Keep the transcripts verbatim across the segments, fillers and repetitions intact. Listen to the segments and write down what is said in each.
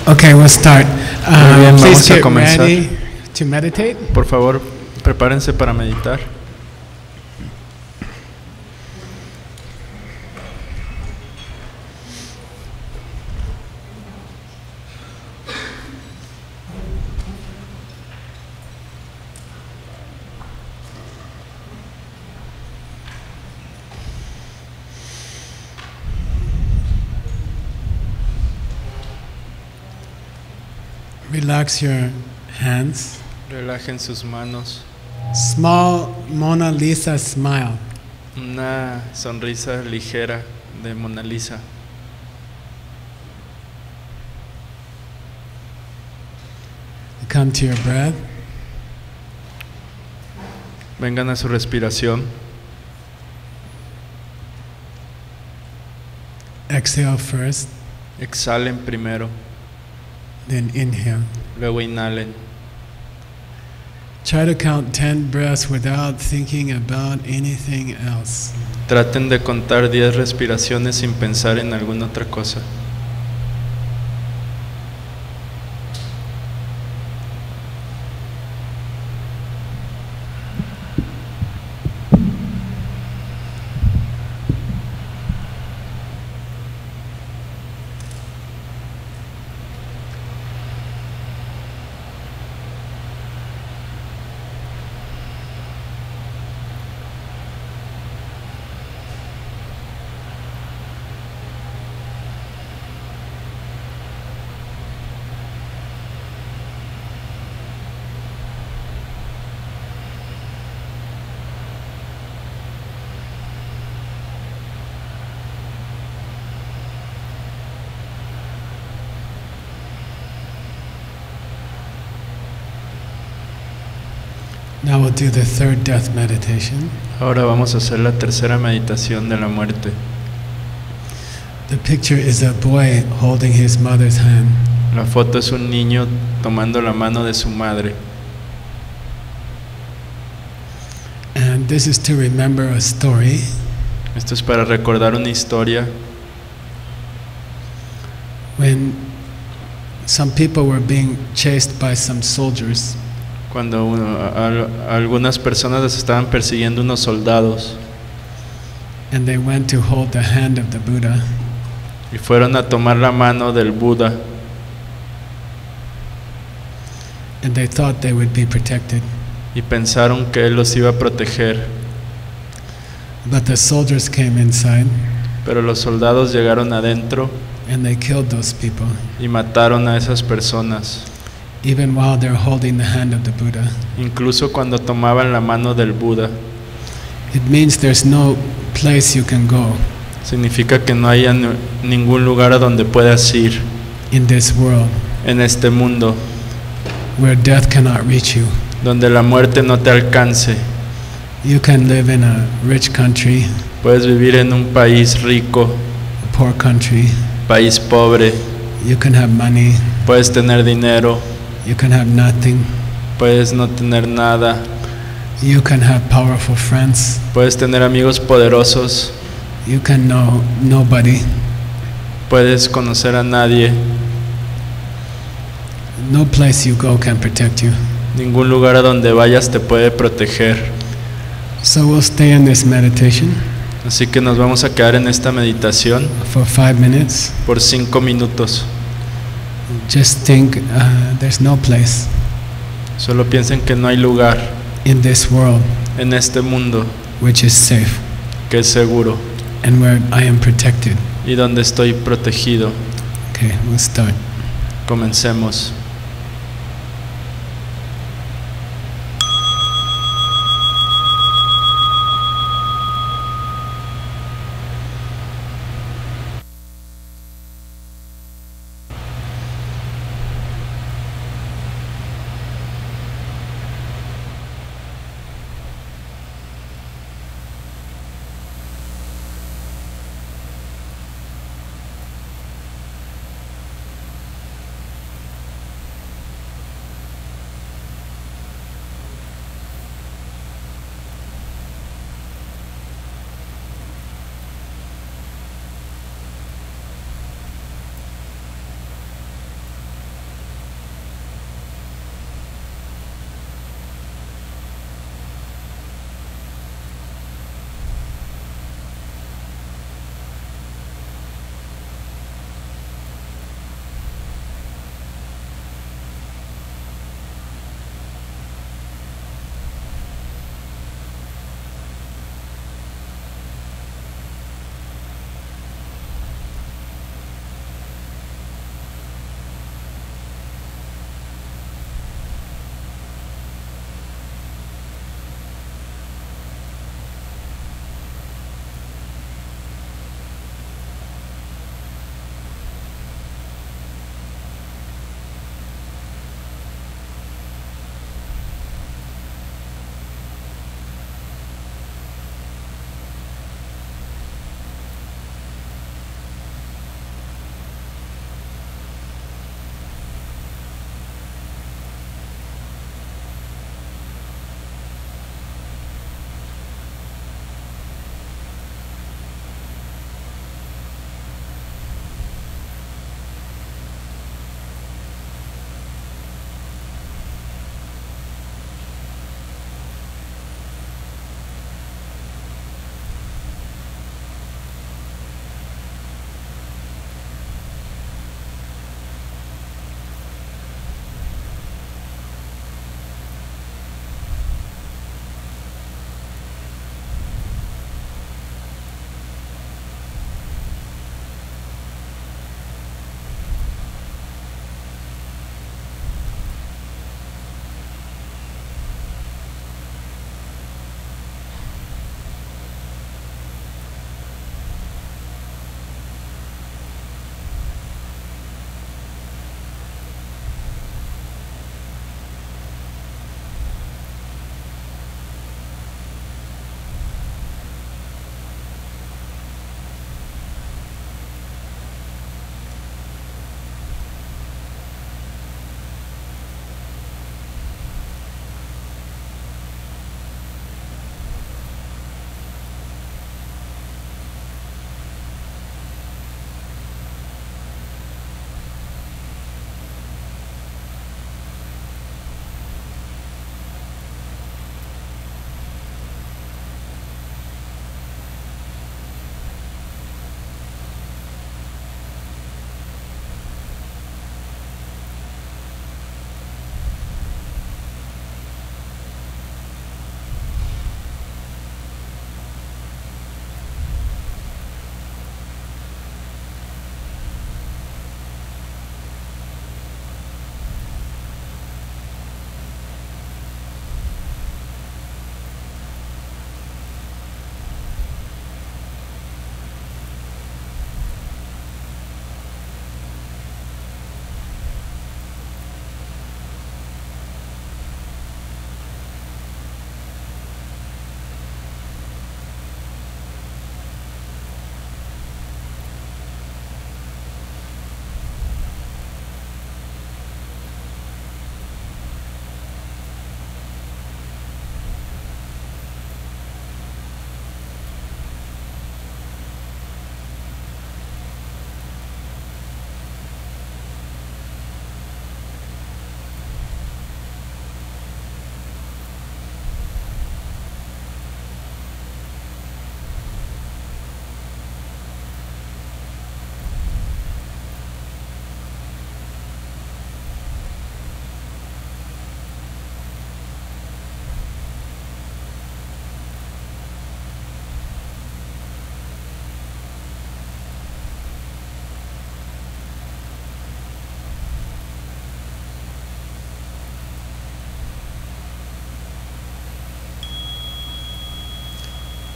Okay, we'll start. Muy bien, Uh, please vamos a get comenzar. ready to meditate. Por favor, prepárense para meditar. Relax your hands. Relajen sus manos. Small Mona Lisa smile. Una sonrisa ligera de Mona Lisa. Come to your breath. Vengan a su respiración. Exhale first, Exhalen primero, then inhale. luego inhalen. Try to count ten breaths without thinking about anything else. Traten de contar diez respiraciones sin pensar en alguna otra cosa. Now we'll do the third death meditation. Ahora vamos a hacer la tercera meditación de la muerte. The picture is a boy holding his mother's hand. La foto es un niño tomando la mano de su madre. And this is to remember a story. Esto es para recordar una historia. When some people were being chased by some soldiers, Cuando uno- a- a- algunas personas les estaban persiguiendo unos soldados and they went to hold the hand of the Buddha, y fueron a tomar la mano del Buda and they thought they would be protected. y pensaron que él los iba a proteger, But the soldiers came inside pero los soldados llegaron adentro and they killed those people, y mataron a esas personas, even while they're holding the hand of the Buddha. incluso cuando tomaban la mano del Buda. It means there's no place you can go Significa que no haya ni- ningún lugar a donde puedas ir in this world en este mundo where death cannot reach you. donde la muerte no te alcance. You can live in a rich country, Puedes vivir en un país rico, a poor country. país pobre, You can have money, puedes tener dinero, you can have nothing. puedes no tener nada, You can have powerful friends. puedes tener amigos poderosos, You can know nobody. puedes conocer a nadie. No place you go can protect you. Ningún lugar a donde vayas te puede proteger. So we'll stay in this meditation Así que nos vamos a quedar en esta meditación for five minutes. por cinco minutos. Just think uh, there's no place Solo piensen que no hay lugar in this world en este mundo which is safe que es seguro and where I am protected. y donde estoy protegido. Okay, we'll start. Comencemos.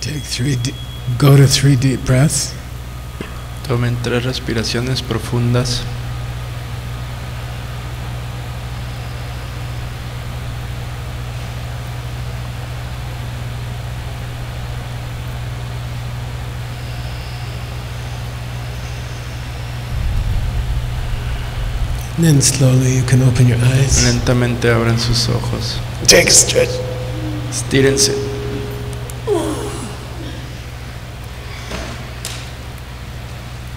Take three. De- go to three deep breaths. Tomen tres respiraciones profundas. And then slowly you can open your eyes. Lentamente abran sus ojos. Take a stretch. Estírense.